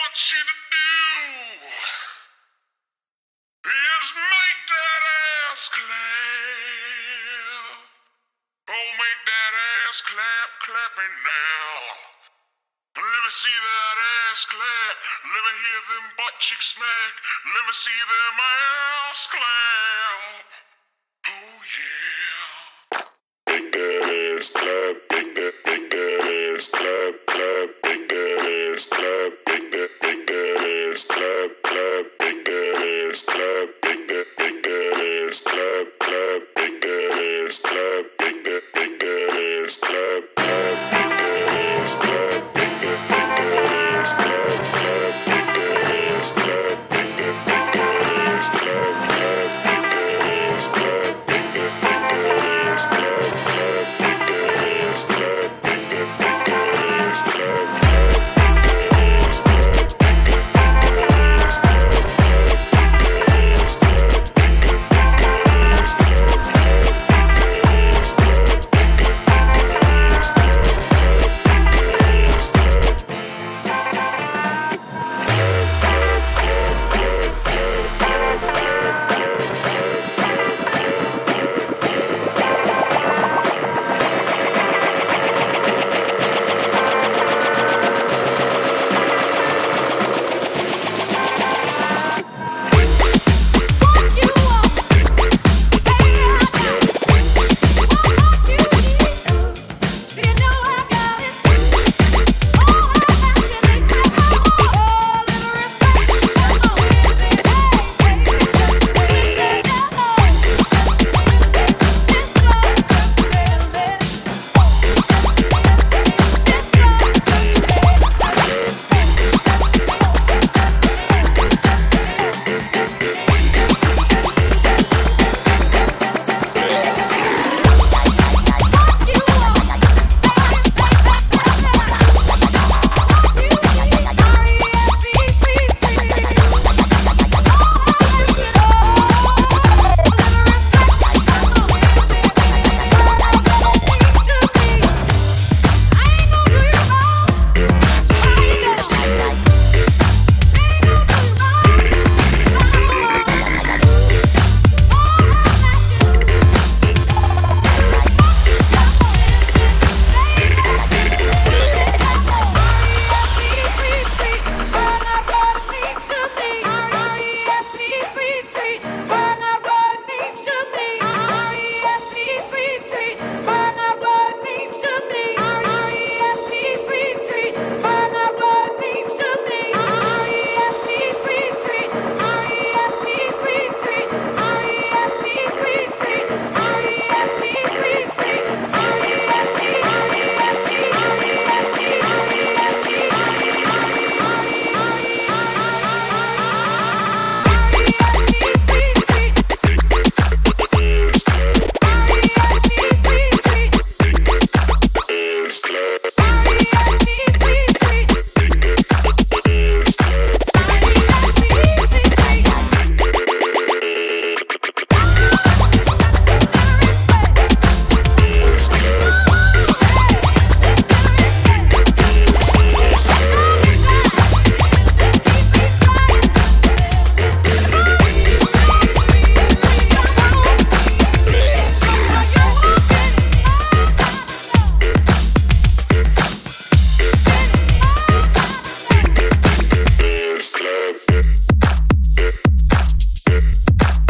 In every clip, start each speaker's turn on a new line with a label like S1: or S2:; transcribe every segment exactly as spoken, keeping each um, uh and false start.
S1: want you to do is make that ass clap. Oh, make that ass clap, clapping now. Let me see that ass clap. Let me hear them butt cheeks smack. Let me see them ass clap. Oh yeah. Make that ass clap. Make that, make that ass clap, clap. Make that ass clap. Make that, make that ass clap, clap. Make that ass clap. Make that, make that ass clap, clap. Make that ass clap. Make that, make that ass clap, clap. Make that ass clap. Make that, make that ass clap, clap. Make that ass clap. Make that, make that ass clap, clap. Make that ass clap. Make that, make that ass clap, clap. Make that ass clap. Make that, make that ass clap, clap.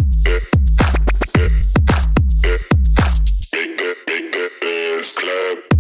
S1: Club.